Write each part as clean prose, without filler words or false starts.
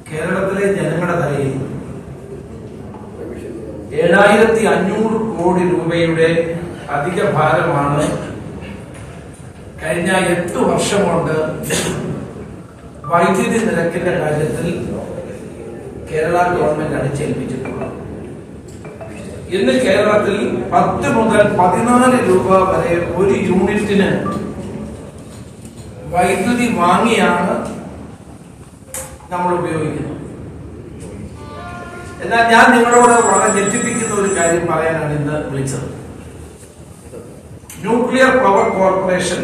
കേരളത്തിലെ ജനങ്ങളുടെ തലയിൽ 7500 കോടി രൂപയുടെ അധിക ഭാരമാണ് കഴിഞ്ഞ 8 വർഷം കൊണ്ട് വൈദ്യുതി നിരക്കിന്റെ കാര്യത്തിൽ കേരള ഗവൺമെന്റ് അടിച്ചേൽപ്പിച്ചിട്ടുള്ളത്. ഇന്ന് കേരളത്തിൽ 10 മുതൽ 14 രൂപ വരെ ഒരു യൂണിറ്റിന് വൈദ്യുതി വാങ്ങിയാണ് നമ്മൾ ഉപയോഗിക്കുന്നത്. എന്നാൽ ഞാൻ നിങ്ങളോട് വളരെ ഞെട്ടിപ്പിക്കുന്ന ഒരു കാര്യം പറയാനാണ് ഇന്ന് വിളിച്ചത്. ന്യൂക്ലിയർ പവർ കോർപ്പറേഷൻ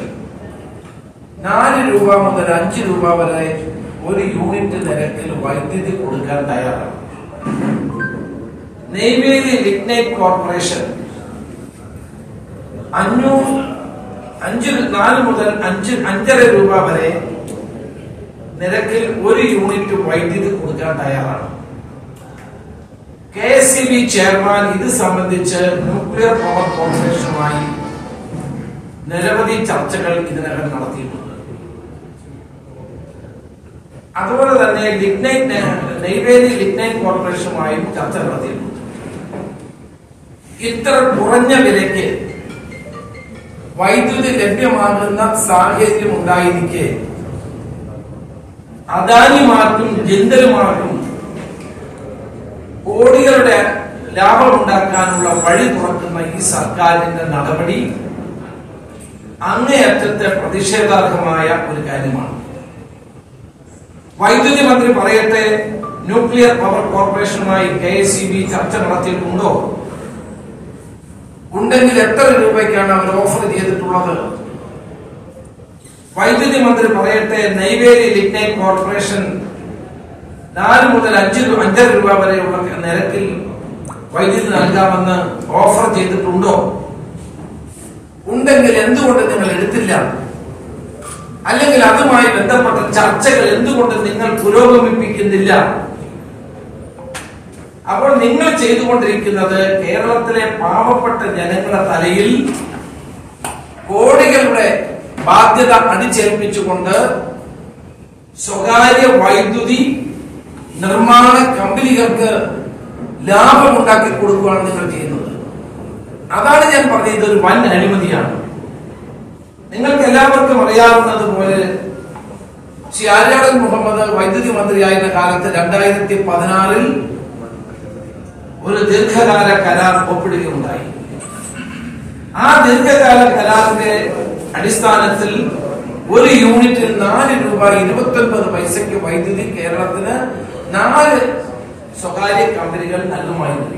4 രൂപ മുതൽ 5 രൂപ വരെ ഒരു യൂണിറ്റ് നിരക്കിൽ വൈദ്യുതി കൊടുക്കാൻ തയ്യാറാണ്. നെയ്വേലി ലിഗ്നൈറ്റ് കോർപ്പറേഷൻ 4 മുതൽ 5.5 രൂപ വരെ നിരക്കിൽ ഒരു യൂണിറ്റ് വൈദ്യുതി കൊടുക്കാൻ തയ്യാറാണ്. KSEB ചെയർമാൻ ഇത് സംബന്ധിച്ച് ന്യൂക്ലിയർ പവർ കോർപ്പറേഷനുമായി നിരവധി ചർച്ചകൾ ഇതിനകം നടത്തിയിട്ടുണ്ട്. അതുപോലെ തന്നെ നെയ്വേലി ലിഗ്നൈറ്റ് കോർപ്പറേഷനുമായും ചർച്ച നടത്തിയിട്ടുണ്ട്. ഇത്ര കുറഞ്ഞ വിലയ്ക്ക് വൈദ്യുതി ലഭ്യമാകുന്ന സാഹചര്യം ഉണ്ടായിരിക്കെ അദാനിമാർക്കും ജിന്തലുമാർക്കും കോടികളുടെ ലാഭമുണ്ടാക്കാനുള്ള വഴി തുറക്കുന്ന ഈ സർക്കാരിന്റെ നടപടി അങ്ങേയറ്റത്തെ പ്രതിഷേധാർഹമായ ഒരു കാര്യമാണ്. വൈദ്യുതി മന്ത്രി പറയട്ടെ, ന്യൂക്ലിയർ പവർ കോർപ്പറേഷനുമായി KSEB ചർച്ച നടത്തിയിട്ടുണ്ടോ? ഉണ്ടെങ്കിൽ എത്ര രൂപയ്ക്കാണ് അവർ ഓഫർ ചെയ്തിട്ടുള്ളത്? വൈദ്യുതി മന്ത്രി പറയട്ടെ, നെയ്വേലി ലിഗ്നൈറ്റ് കോർപ്പറേഷൻ 4 മുതൽ 5 രൂപ വരെയുള്ള നിരക്കിൽ വൈദ്യുതി നൽകാമെന്ന് ഓഫർ ചെയ്തിട്ടുണ്ടോ? ഉണ്ടെങ്കിൽ എന്തുകൊണ്ട് നിങ്ങൾ എടുത്തില്ല? അല്ലെങ്കിൽ അതുമായി ബന്ധപ്പെട്ട ചർച്ചകൾ എന്തുകൊണ്ട് നിങ്ങൾ പുരോഗമിപ്പിക്കുന്നില്ല? അപ്പോൾ നിങ്ങൾ ചെയ്തുകൊണ്ടിരിക്കുന്നത് കേരളത്തിലെ പാവപ്പെട്ട ജനങ്ങളുടെ തലയിൽ കോടികളുടെ ബാധ്യത അടിച്ചേൽപ്പിച്ചുകൊണ്ട് സ്വകാര്യ വൈദ്യുതി നിർമ്മാണ കമ്പനികൾക്ക് ലാഭമുണ്ടാക്കി കൊടുക്കുകയാണ് നിങ്ങൾ ചെയ്യുന്നത്. അതാണ് ഞാൻ പറഞ്ഞത്, ഇതൊരു വൻ അഴിമതിയാണ്. നിങ്ങൾക്ക് എല്ലാവർക്കും അറിയാവുന്നതുപോലെ ശ്രീ ആര്യാടൻ മുഹമ്മദ് വൈദ്യുതി മന്ത്രിയായിരുന്ന കാലത്ത് 2016 ഒരു ദീർഘകാല കരാർ ഒപ്പിടുകയുണ്ടായി. ആ ദീർഘകാല കരാറിന്റെ അടിസ്ഥാനത്തിൽ ഒരു യൂണിറ്റിൽ 4 രൂപ 29 പൈസയ്ക്ക് വൈദ്യുതി കേരളത്തിന് 4 സ്വകാര്യ കമ്പനികൾ നൽകുമായിരുന്നു.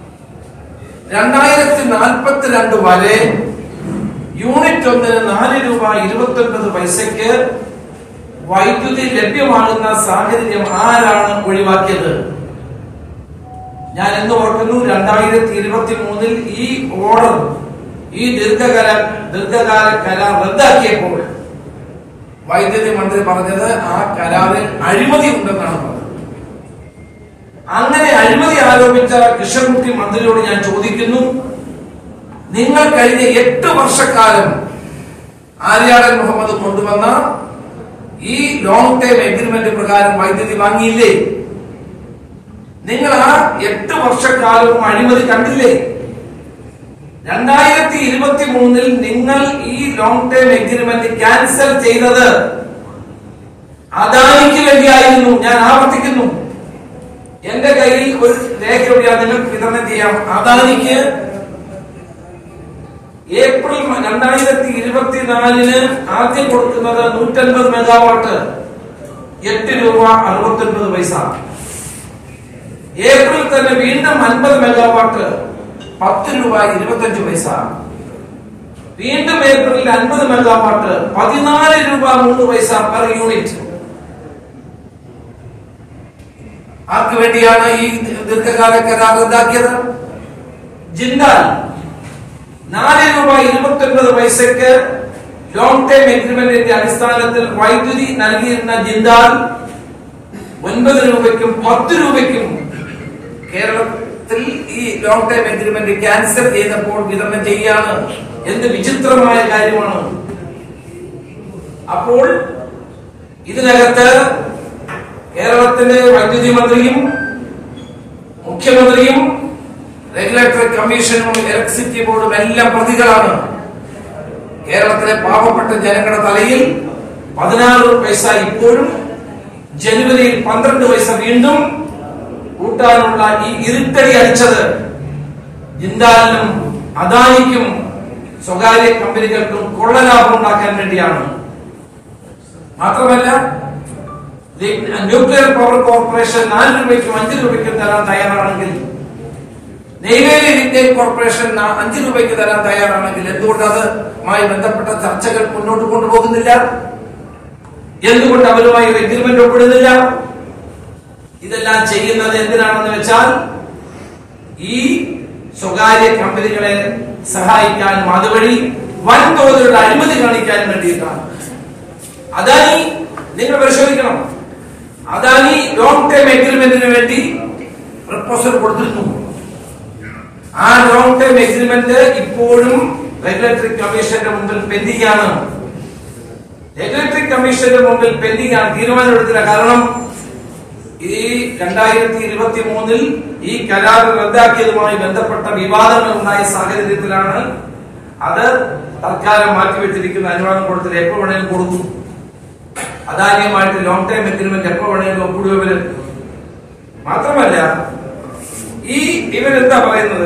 2042 വരെ യൂണിറ്റ് ഒന്നിന് 4 രൂപ 29 പൈസയ്ക്ക് വൈദ്യുതി ലഭ്യമാകുന്ന സാഹചര്യം ആരാണ് ഒഴിവാക്കിയത്? ഞാൻ എന്ന് ഓർക്കുന്നു, 2023 ഈ ഓർഡർ, ഈ ദീർഘകാല കരാർ റദ്ദാക്കിയപ്പോൾ വൈദ്യുതി മന്ത്രി പറഞ്ഞത് ആ കരാറിൽ അഴിമതി ഉണ്ടെന്നാണ് പറഞ്ഞത്. അങ്ങനെ അഴിമതി ആരോപിച്ച കൃഷ്ണൻകുട്ടി മന്ത്രിയോട് ഞാൻ ചോദിക്കുന്നു, നിങ്ങൾ കഴിഞ്ഞ 8 വർഷക്കാലം ആര്യാടൻ മുഹമ്മദ് കൊണ്ടുവന്ന ഈ ലോങ് ടൈം എഗ്രിമെന്റ് പ്രകാരം വൈദ്യുതി വാങ്ങിയില്ലേ? നിങ്ങൾ ആ 8 വർഷക്കാലവും അഴിമതി കണ്ടില്ലേ? 2023 നിങ്ങൾ ഈ ലോങ് ടൈം എഗ്രിമെന്റ് ക്യാൻസൽ ചെയ്തത് അദാനിക്ക് വേണ്ടിയായിരുന്നു. ഞാൻ ആവർത്തിക്കുന്നു, എന്റെ കയ്യിൽ ഒരു രേഖയോടെ നിങ്ങൾക്ക് വിതരണം ചെയ്യാം. അദാനിക്ക് ഏപ്രിൽ 2024 ആദ്യം കൊടുക്കുന്നത് 150 മെഗാവാട്ട് 8 രൂപ 69 പൈസ. ഏപ്രിൽ തന്നെ വീണ്ടും 50 മെഗാവാട്ട് 10 രൂപ 25 പൈസ. വീണ്ടും ഏപ്രിലിൽ 50 മെഗാവാട്ട് 14 രൂപ 3 പൈസ പെർ യൂണിറ്റ്. ആർക്ക് വേണ്ടിയാണ് ഈ ദീർഘകാല കരാർ റദ്ദാക്കിയത്? ജിൻഡാൽ 4 രൂപ 29 പൈസക്ക് ലോങ് ടൈം എഗ്രിമെന്റിന്റെ അടിസ്ഥാനത്തിൽ വൈദ്യുതി നൽകിയിരുന്ന ജിൻഡാൽ 9 രൂപയ്ക്കും 10 രൂപയ്ക്കും കേരളത്തിൽ ഈ ലോങ് ടൈം എഗ്രിമെന്റ് ക്യാൻസൽ ചെയ്തപ്പോൾ വിതരണം ചെയ്യാണ്. എന്ത് വിചിത്രമായ കാര്യമാണ്! അപ്പോൾ ഇതിനകത്ത് കേരളത്തിലെ വൈദ്യുതി മന്ത്രിയും മുഖ്യമന്ത്രിയും റെഗുലേറ്ററി കമ്മീഷനും ഇലക്ട്രിസിറ്റി ബോർഡും എല്ലാം പ്രതികളാണ്. കേരളത്തിലെ പാവപ്പെട്ട ജനങ്ങളുടെ തലയിൽ 16 പൈസ ഇപ്പോഴും, ജനുവരിയിൽ 12 പൈസ വീണ്ടും കൂട്ടാനുള്ള ഈ ഇരുട്ടടി അടിച്ചത് ജിൻഡാലിനും അദാനിക്കും സ്വകാര്യ കമ്പനികൾക്കും കൊള്ളലാഭം ഉണ്ടാക്കാൻ വേണ്ടിയാണ്. മാത്രമല്ല, ന്യൂക്ലിയർ പവർ കോർപ്പറേഷൻ 4 രൂപയ്ക്കും 5 രൂപയ്ക്കും തരാൻ തയ്യാറാണെങ്കിൽ, നെയ്വേലി ലിഗ്നൈൻ കോർപ്പറേഷൻ 5 രൂപയ്ക്ക് തരാൻ തയ്യാറാണെങ്കിൽ എന്തുകൊണ്ട് അതുമായി ബന്ധപ്പെട്ട ചർച്ചകൾ മുന്നോട്ട് കൊണ്ടുപോകുന്നില്ല? എന്തുകൊണ്ട് അവരുമായി ഒരു എഗ്രിമെന്റ് ഒപ്പിടുന്നില്ല? ഇതെല്ലാം ചെയ്യുന്നത് എന്തിനാണെന്ന് വെച്ചാൽ ഈ സ്വകാര്യ കമ്പനികളെ സഹായിക്കാനും അതുവഴി വൻതോതിലുള്ള അഴിമതി കാണിക്കാനും വേണ്ടിയിട്ടാണ്. അദാനി, നിങ്ങൾ പരിശോധിക്കണം, അദാനി ലോങ് ടൈം എഗ്രിമെന്റിന് വേണ്ടി പ്രപ്പോസൽ കൊടുത്തിരുന്നു. ആ ലോങ് ടൈം എഗ്രിമെന്റ് ഇപ്പോഴും റെഗുലേറ്ററി കമ്മീഷന്റെ മുമ്പിൽ പെൻഡിംഗ് ആണ്. റെഗുലേറ്ററി കമ്മീഷന്റെ മുമ്പിൽ പെൻഡിംഗ് ആണ്, തീരുമാനമെടുത്തില്ല. കാരണം ഈ 2023 ഈ കരാർ റദ്ദാക്കിയതുമായി ബന്ധപ്പെട്ട വിവാദങ്ങൾ ഉണ്ടായ സാഹചര്യത്തിലാണ് അത് തൽക്കാലം മാറ്റിവെച്ചിരിക്കുന്ന. അനുവാദം കൊടുത്തില്ല, എപ്പോ വേണേലും കൊടുക്കും. അദാനിയുമായിട്ട് ലോങ് ടൈം എഗ്രിമെന്റ് എപ്പോ വേണേലും ഒപ്പിടുവര്. മാത്രമല്ല, ഈ ഇവരെന്താ പറയുന്നത്?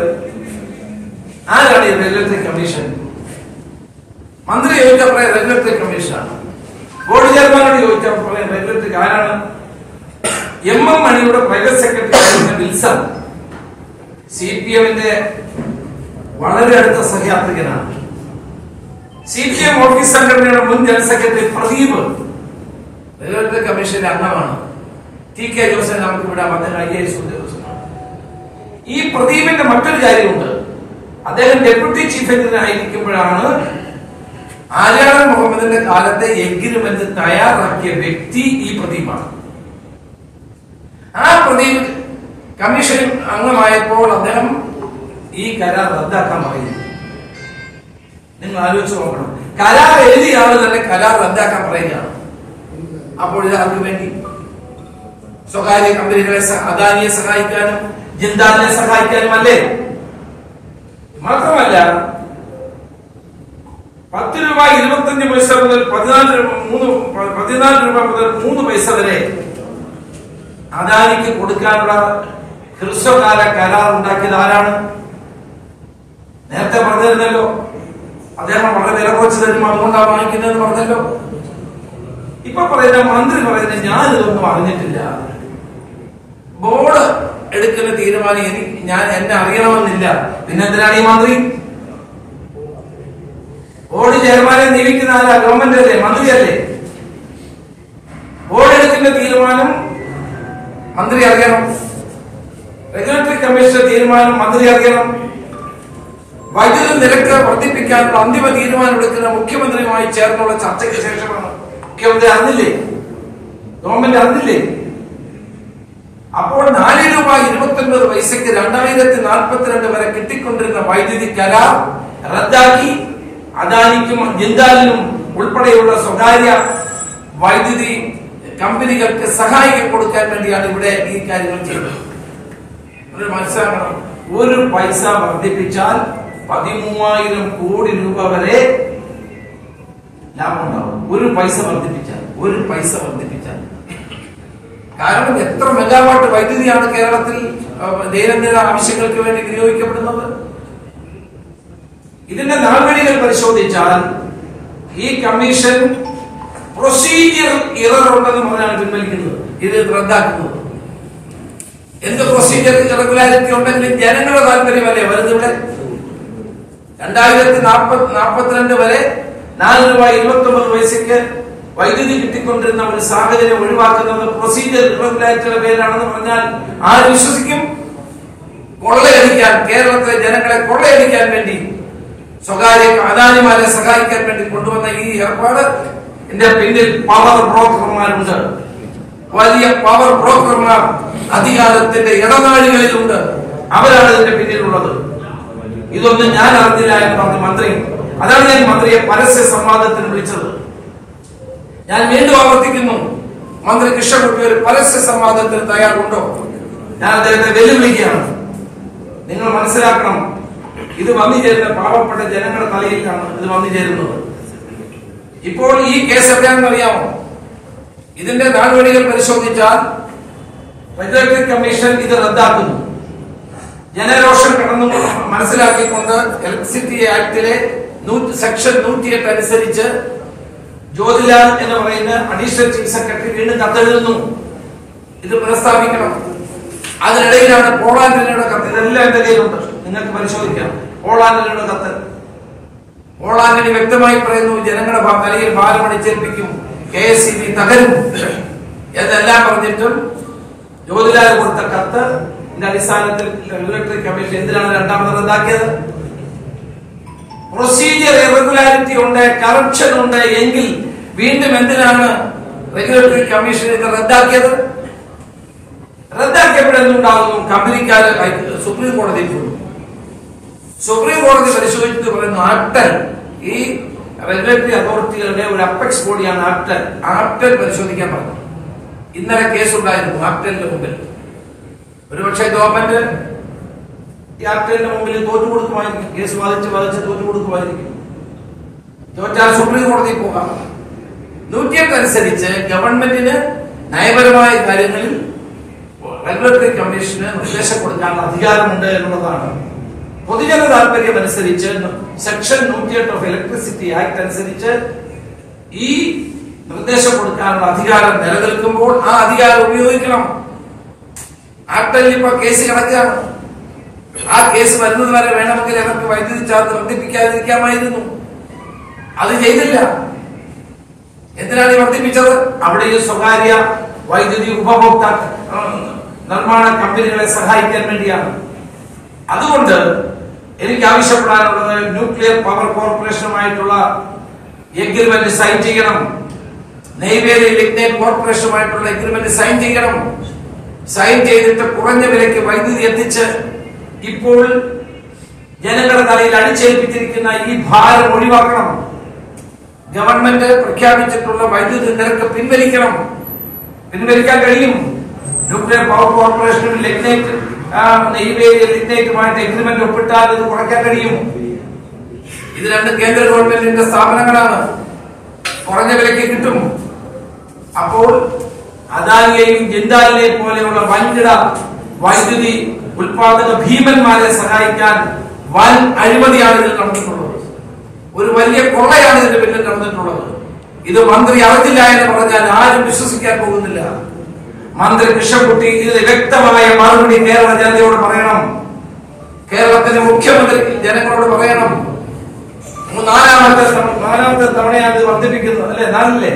ആരാണ് ഈ റെഗുലേറ്ററി കമ്മീഷൻ? മന്ത്രി ചോദിച്ചാൽ പറയാം റെഗുലേറ്ററി കമ്മീഷനാണ്. ബോർഡ് ചെയർമാനോട് ചോദിച്ചാൽ പറയാം റെഗുലേറ്ററി ആരാണ്? എം മണിയുടെ പ്രൈവറ്റ് സെക്രട്ടറി വിൽസൺ CPM-ന്റെ വളരെ അടുത്ത സഹയാത്രികനാണ്. CPM ഓഫീസ് സംഘടനയുടെ മുൻ ജനറൽ സെക്രട്ടറി പ്രദീപ് റെഗുലേറ്ററി കമ്മീഷന്റെ അംഗമാണ്. TK ജോസഫ് നമുക്ക് ഇവിടെ അദ്ദേഹം IAS ഉദ്യോഗസ്ഥനാണ്. ഈ പ്രദീപിന്റെ മറ്റൊരു കാര്യമുണ്ട്. അദ്ദേഹം ഡെപ്യൂട്ടി ചീഫ് എഞ്ചിനീയർ ആയിരിക്കുമ്പോഴാണ് ആര്യാടൻ മുഹമ്മദിന്റെ കാലത്തെ എഗ്രിമെന്റ് തയ്യാറാക്കിയ വ്യക്തി ഈ പ്രദീപാണ്. ആ പ്രദീപ് കമ്മീഷൻ അംഗമായപ്പോൾ അദ്ദേഹം ഈ കരാർ റദ്ദാക്കാൻ പറയുന്നു. നിങ്ങൾ ആലോചിച്ച് നോക്കണം, കരാർ എഴുതിയ ആള് തന്നെ കരാർ റദ്ദാക്കാൻ പറയുകയാണ്. അപ്പോൾ ഇത് ആർക്ക് വേണ്ടി? സ്വകാര്യ കമ്പനികളെ, അദാനിയെ സഹായിക്കാനും ജിൻഡാലിനെ സഹായിക്കാനും അല്ലേ? മാത്രമല്ല, 10 രൂപ 25 പൈസ മുതൽ 14 രൂപ മുതൽ 3 പൈസ വരെ അദാനിക്ക് കൊടുക്കാനുള്ള ഹ്രസ്വകാല കരാർ ഉണ്ടാക്കിയത് ആരാണ്? നേരത്തെ പറഞ്ഞിരുന്നല്ലോ, അദ്ദേഹം വളരെ വില കുറച്ച് തരും, അതുകൊണ്ടാണ് വാങ്ങിക്കുന്നതെന്ന് പറഞ്ഞല്ലോ. ഇപ്പൊ പറയുന്ന മന്ത്രി പറയുന്നത് ഞാനിതൊന്നും അറിഞ്ഞിട്ടില്ല, ബോർഡ് എടുക്കുന്ന തീരുമാനം എന്നെ അറിയണമെന്നില്ല. പിന്നെന്തിനാണ് ഈ മന്ത്രി? ബോർഡ് ചെയർമാനെ നിയമിക്കുന്ന ആരാ? ഗവൺമെന്റ് അല്ലേ, മന്ത്രിയല്ലേ? ബോർഡ് എടുക്കുന്ന തീരുമാനം മന്ത്രി അറിയണം. റെഗുലേറ്ററി കമ്മീഷന്റെ തീരുമാനം മന്ത്രി അറിയണം. വൈദ്യുതി നിരക്ക് വർദ്ധിപ്പിക്കാനുള്ള അന്തിമ തീരുമാനം എടുക്കുന്ന മുഖ്യമന്ത്രിയുമായി ചേർന്നുള്ള ചർച്ചയ്ക്ക് ശേഷമാണ്. മുഖ്യമന്ത്രി അറിഞ്ഞില്ലേ? ഗവൺമെന്റ് അറിഞ്ഞില്ലേ? അപ്പോൾ 4 രൂപ 29 പൈസയ്ക്ക് 2042 വരെ കിട്ടിക്കൊണ്ടിരുന്ന വൈദ്യുതി കരാർ റദ്ദാക്കി അദാനിക്കും ജിൻഡാലിനും ഉൾപ്പെടെയുള്ള സ്വകാര്യ വൈദ്യുതി കമ്പനികൾക്ക് സഹായിക്കാൻ കൊടുക്കാൻ വേണ്ടിയാണ് ഇവിടെ ഈ കാര്യങ്ങൾ ചെയ്തത്. മനസ്സിലാക്കണം, 1 പൈസ വർദ്ധിപ്പിച്ചാൽ 13,000 കോടി രൂപ വരെ ലാഭം ഉണ്ടാവും. 1 പൈസ വർദ്ധിപ്പിച്ചാൽ കാരണം എത്ര മെഗാവാട്ട് വൈദ്യുതിയാണ് കേരളത്തിൽ ദൈനംദിന ആവശ്യങ്ങൾക്ക് വേണ്ടി വിനിയോഗിക്കപ്പെടുന്നത്? ഇതിന്റെ നാൾവഴികൾ പരിശോധിച്ചാൽ ഈ കമ്മീഷൻ പ്രൊസീജിയർ ഇറർ ഉണ്ടെന്ന് പറഞ്ഞാണ് പിൻവലിക്കുന്നത്, ഇത് റദ്ദാക്കുന്നത്. എന്ത് പ്രൊസീജിയർ ഇറഗുലാരിറ്റി ഉണ്ടെങ്കിലും ജനങ്ങളുടെ താല്പര്യമല്ലേ വരുന്നിവിടെ? 2042 വരെ 4 രൂപ 29 പൈസയ്ക്ക് വൈദ്യുതി കിട്ടിക്കൊണ്ടിരുന്ന ഒരു സാഹചര്യം ഒഴിവാക്കുന്നത് പ്രൊസീജിയർ ഇറഗുലാരിറ്റിയുടെ പേരിലാണെന്ന് പറഞ്ഞാൽ ആര് വിശ്വസിക്കും? കൊള്ളയടിക്കാൻ, കേരളത്തിലെ ജനങ്ങളെ കൊള്ളയടിക്കാൻ വേണ്ടി സ്വകാര്യ അദാനിമാരെ സഹായിക്കാൻ വേണ്ടി കൊണ്ടുവന്ന ഈ ഏർപ്പാട് ഇതിന്റെ പിന്നിൽ പവർ ബ്രോക്കർമാരുണ്ട്. വലിയ പവർ ബ്രോക്കർമാർ അധികാരത്തിന്റെ ഇടനാഴികളിലുണ്ട്. അവരാണ് ഇതിന്റെ പിന്നിലുള്ളത്. ഇതൊന്നും ഞാൻ അറിഞ്ഞില്ല എന്ന് പറഞ്ഞ മന്ത്രി, അതാണ് ഞാൻ മന്ത്രിയെ പരസ്യ സംവാദത്തിന് വിളിച്ചത്. ഞാൻ വീണ്ടും ആവർത്തിക്കുന്നു, മന്ത്രി കൃഷ്ണൻകുട്ടി ഒരു പരസ്യ സംവാദത്തിന് തയ്യാറുണ്ടോ? ഞാൻ അദ്ദേഹത്തെ വെല്ലുവിളിക്കുകയാണ്. നിങ്ങൾ മനസ്സിലാക്കണം, ഇത് വന്നു ചേരുന്ന പാവപ്പെട്ട ജനങ്ങളുടെ തലയിലാണ് ഇത് വന്നു ചേരുന്നത്. ഇപ്പോൾ ഈ കേസ് എവിടെയാണെന്ന് അറിയാമോ? ഇതിന്റെ നടപടികൾ പരിശോധിച്ചാൽ റെഗുലേറ്ററി കമ്മീഷൻ ഇത് റദ്ദാക്കുന്നു. ജനരോഷം കടന്നു മനസ്സിലാക്കിക്കൊണ്ട് ഇലക്ട്രിസിറ്റി ആക്ടിലെ സെക്ഷൻ 108 അനുസരിച്ച് ജ്യോതിലാൽ എന്ന് പറയുന്ന അഡീഷണൽ ചീഫ് സെക്രട്ടറി വീണ്ടും കത്തെഴുതുന്നു, ഇത് പുനഃസ്ഥാപിക്കണം. അതിനിടയിലാണ് പോൾ ആന്റണിയുടെ കത്ത്. ഇതെല്ലാം എന്റെ കയ്യിലുണ്ട്, നിങ്ങൾക്ക് പരിശോധിക്കാം. പോൾ ആന്റണിയുടെ കത്ത്. പോൾ ആന്റണി വ്യക്തമായി പറയുന്നു, ജനങ്ങളുടെ തലയിൽ ഭാരം അടിച്ചേൽപ്പിക്കും, KSEB തകരും എന്നെല്ലാം പറഞ്ഞിട്ടും ജ്യോതിലാൽ കൊടുത്ത കത്ത് അടിസ്ഥാനത്തിൽ റെഗുലേറ്ററി കമ്മീഷൻ എന്തിനാണ് രണ്ടാമത് റദ്ദാക്കിയത്? പ്രൊസീജിയർ ഇറഗുലാരിറ്റി ഉണ്ട്, കറപ്ഷൻ ഉണ്ട് എങ്കിൽ വീണ്ടും എന്തിനാണ് റെഗുലേറ്ററി കമ്മീഷൻ ഇത് റദ്ദാക്കിയത്? റദ്ദാക്കിയപ്പോഴെന്തുണ്ടാകുന്നു? കമ്പനിക്കാർ സുപ്രീം കോടതിയിൽ പോയി. സുപ്രീം കോടതി പരിശോധിച്ചിട്ട് പറയുന്നു, ആപ്റ്റൽ ഈ റെഗുലേറ്ററി അതോറിറ്റികളുടെ ഒരു അപ്പെക്സ് ബോഡിയാണ് ആപ്റ്റൽ. ആപ്റ്റൽ പരിശോധിക്കാൻ പറഞ്ഞു. ഇന്നലെ കേസുണ്ടായിരുന്നു ആപ്റ്റലിന്റെ മുമ്പിൽ. ഒരുപക്ഷെ ഗവൺമെന്റ് ഈ ആപ്റ്റലിന്റെ മുമ്പിൽ തോറ്റു കൊടുക്കുമായിരിക്കും. കേസ് വാദിച്ച് തോറ്റു കൊടുക്കുമായിരിക്കും. തോറ്റാൽ സുപ്രീം കോടതിയിൽ പോകാം. 108 അനുസരിച്ച് ഗവൺമെന്റിന് നയപരമായ കാര്യങ്ങളിൽ റെഗുലേറ്ററി കമ്മീഷന് നിർദ്ദേശം കൊടുക്കാനുള്ള അധികാരമുണ്ട് എന്നുള്ളതാണ്. പൊതുജന താല്പര്യം അനുസരിച്ച് സെക്ഷൻ 108 ഓഫ് ഇലക്ട്രിസിറ്റി ആക്ട് അനുസരിച്ച് ഈ നിർദ്ദേശം കൊടുക്കാനുള്ള അധികാരം നിലനിൽക്കുമ്പോൾ ആ അധികാരം ഉപയോഗിക്കണം. ആപ്റ്റലിൽ ഇപ്പൊ കേസ് കിടക്കുകയാണ്. ആ കേസ് വരുന്നത് വരെ വേണമെങ്കിൽ അവർക്ക് വൈദ്യുതി ചാർജ് വർദ്ധിപ്പിക്കാതിരിക്കാമായിരുന്നു. അത് ചെയ്തില്ല. എന്തിനാണ് ഈ വർദ്ധിപ്പിച്ചത്? അവിടെ ഈ സ്വകാര്യ വൈദ്യുതി ഉപഭോക്താക്കൾ നിർമ്മാണ കമ്പനികളെ സഹായിക്കാൻ വേണ്ടിയാണ്. അതുകൊണ്ട് എനിക്ക് ആവശ്യപ്പെടാനുള്ളത്, ന്യൂക്ലിയർ പവർ കോർപ്പറേഷനുമായിട്ടുള്ള എഗ്രിമെന്റ് സൈൻ ചെയ്യണം. നെയ്വേലി ലിഗ്നൈറ്റ് കോർപ്പറേഷനുമായിട്ടുള്ള എഗ്രിമെന്റ് സൈൻ ചെയ്യണം. സൈൻ ചെയ്തിട്ട് കുറഞ്ഞ വിലയ്ക്ക് വൈദ്യുതി എത്തിച്ച് ഇപ്പോൾ ജനങ്ങളുടെ തലയിൽ അടിച്ചേൽപ്പിച്ചിരിക്കുന്ന ഈ ഭാരം ഒഴിവാക്കണം. ഗവൺമെന്റ് പ്രഖ്യാപിച്ചിട്ടുള്ള വൈദ്യുതി നിരക്ക് പിൻവലിക്കാൻ കഴിയും. ന്യൂക്ലിയർ പവർ കോർപ്പറേഷനും നെയ്വേലി ലിഗ്നൈറ്റുമായിട്ട് എഗ്രിമെന്റ് ഒപ്പിട്ടാൽ ഇത് കുറയ്ക്കാൻ കഴിയും. ഇത് രണ്ടും കേന്ദ്ര ഗവൺമെന്റിന്റെ സ്ഥാപനങ്ങളാണ്. കുറഞ്ഞ വിലയ്ക്ക് കിട്ടും. അപ്പോൾ അദാനിയെയും ജിൻഡാലിനെയും പോലെയുള്ള വൻകിട വൈദ്യുതി ഉൽപാദക ഭീമന്മാരെ സഹായിക്കാൻ വൻ അഴിമതിയാണ് ഇതിൽ നടന്നിട്ടുള്ളത്. ഒരു വലിയ കൊള്ളയാണ് ഇതിന്റെ പിന്നിൽ നടന്നിട്ടുള്ളത്. ഇത് മന്ത്രി അറിഞ്ഞില്ല എന്ന് പറഞ്ഞാൽ ആരും വിശ്വസിക്കാൻ പോകുന്നില്ല. മന്ത്രി കൃഷ്ണൻകുട്ടി ഇതിന് വ്യക്തമായ മറുപടി കേരള ജനതയോട് പറയണം. കേരളത്തിലെ മുഖ്യമന്ത്രി ജനങ്ങളോട് പറയണം. നാലാമത്തെ തവണയാണ് ഇത് വർദ്ധിപ്പിക്കുന്നത്, അല്ലെ?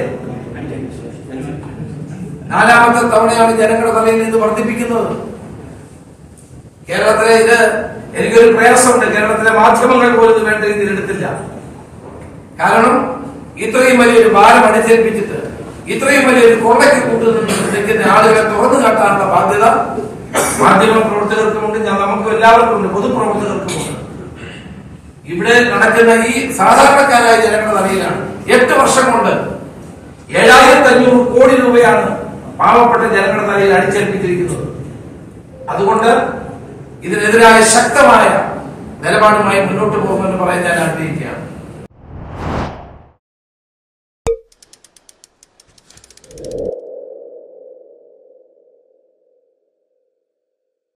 നാലാമത്തെ തവണയാണ് ജനങ്ങളുടെ തലയിൽ ഇത് വർദ്ധിപ്പിക്കുന്നത്. കേരളത്തിലെ ഇത് എനിക്കൊരു പ്രയാസമുണ്ട്. കേരളത്തിലെ മാധ്യമങ്ങൾ പോലും ഇത് വേണ്ട രീതിയിൽ എടുത്തില്ല. കാരണം ഇത്രയും വലിയൊരു ഭാരം അടിച്ചേൽപ്പിച്ചിട്ട് ഇത്രയും വലിയൊരു കൊള്ളയ്ക്ക് കൂട്ടുന്ന ആളുകളെ തുറന്നു കാട്ടാനുള്ള ബാധ്യത മാധ്യമ പ്രവർത്തകർക്കുമുണ്ട്, നമുക്ക് എല്ലാവർക്കും ഉണ്ട്, പൊതുപ്രവർത്തകർക്കുമുണ്ട്. ഇവിടെ നടക്കുന്ന ഈ സാധാരണക്കാരായ ജനങ്ങളുടെ തലയിലാണ് 8 വർഷം കൊണ്ട് 7500 കോടി രൂപയാണ് പാവപ്പെട്ട ജനങ്ങളുടെ തലയിൽ അടിച്ചേൽപ്പിച്ചിരിക്കുന്നത്. അതുകൊണ്ട് ഇതിനെതിരായ ശക്തമായ നിലപാടുമായി മുന്നോട്ട് പോകുമെന്ന് പറയാൻ ഞാൻ ആഗ്രഹിക്കുകയാണ്.